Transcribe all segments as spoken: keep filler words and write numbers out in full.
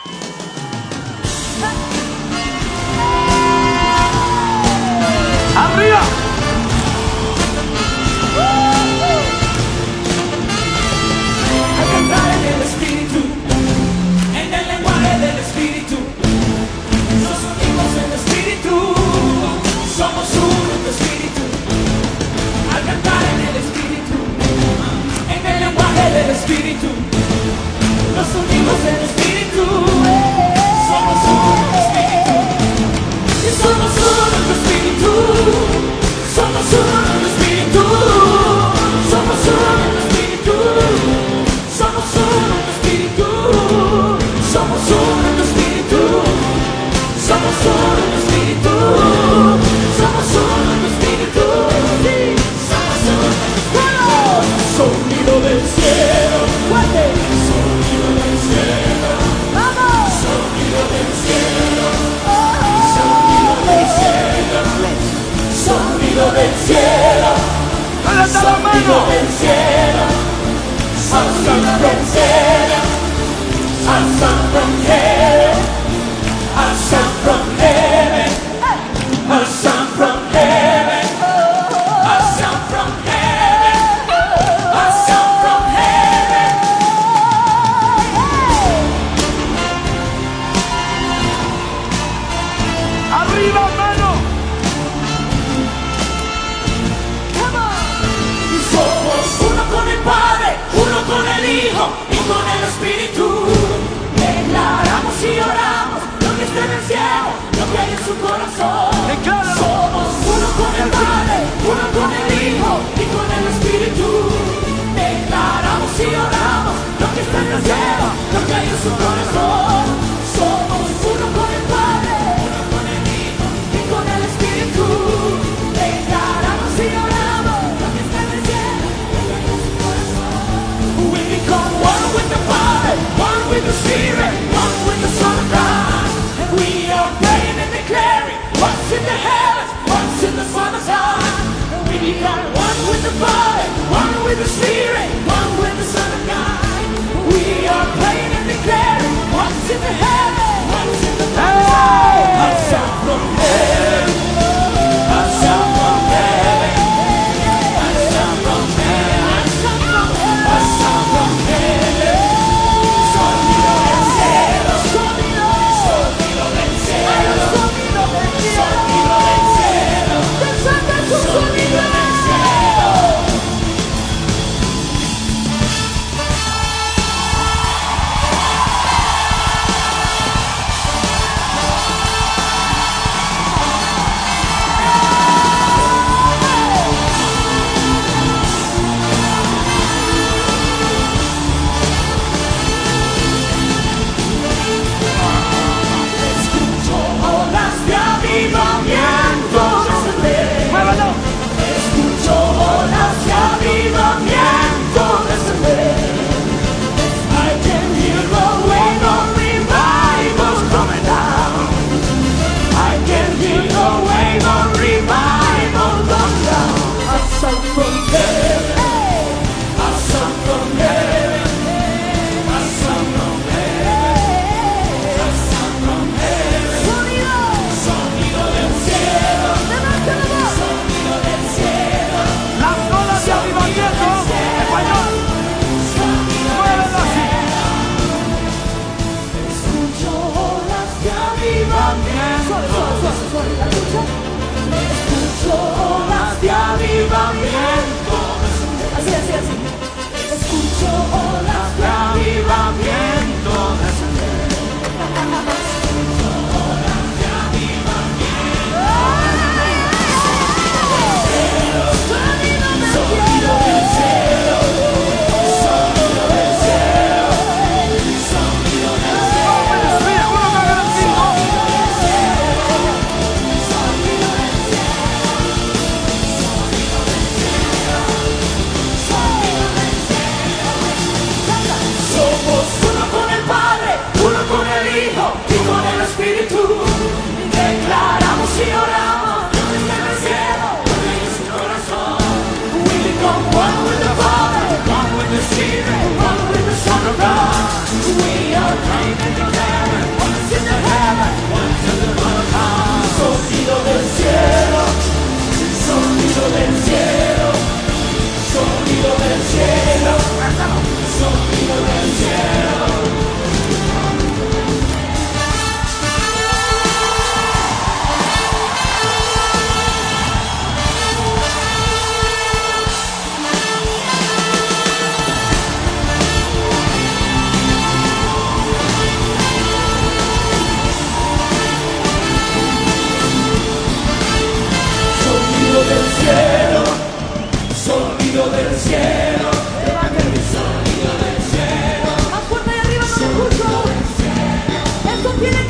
¡Arriba! A cantar en el Espíritu, en el lenguaje del Espíritu. Nos unimos en el Espíritu, somos uno en el Espíritu. Al cantar en el Espíritu, en el lenguaje del Espíritu. Nos unimos en el Espíritu, somos uno en el Espíritu. Y somos uno en el Espíritu, somos uno en el Espíritu. Somos uno en el Espíritu, somos uno en el Espíritu. Somos uno en el Espíritu, somos uno en el Espíritu. Somos uno en el Espíritu, somos uno en el Espíritu. Sonido del cielo, fuerte. Sonido del cielo, vamos. Sonido del cielo, sonido del cielo, sonido del cielo, sonido del cielo, sonido del cielo. A sound from heaven, a sound from heaven, a sound from heaven, a sound from heaven, a sound from heaven. ¡Arriba, mano! Somos uno con el Padre, uno con el Hijo y con el Espíritu. Declaramos y oramos lo que está en el cielo, lo que hay en su corazón. Decláralo. Somos uno con el Padre, uno con el Hijo y con el Espíritu. Declaramos y oramos lo que está en el cielo, lo que hay en su corazón. Somos uno con el Padre, uno con el Hijo y con el Espíritu. Declaramos y oramos lo que está en el cielo, lo que hay en su corazón. We become one with the Father, one with the Spirit, one with the Son of God. And we are praying and declaring what's in the heavens, what's in the Father's heart. And we become one with the Father, one with the Spirit, one with the Son of God. We are praying and declaring what's in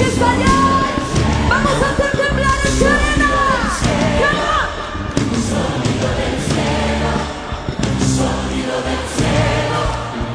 que está allá. Vamos a hacer temblar esta arena. Come on. Sonido del cielo, sonido del cielo.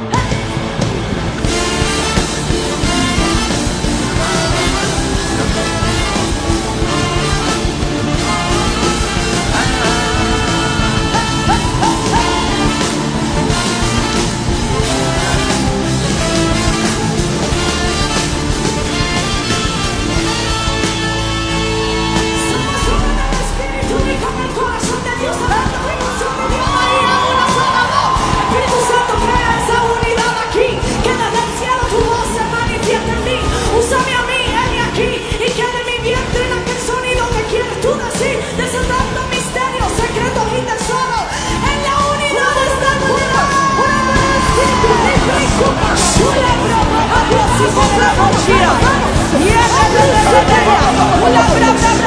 Úsame a mí, heme aquí, y que de mi vientre nace el sonido que quieres tú decir, desatando misterios, secretos y tesoros, en la unidad de esta tierra, una nueva espíritu de Cristo, una brava, a Dios y se le la mochila, y es de la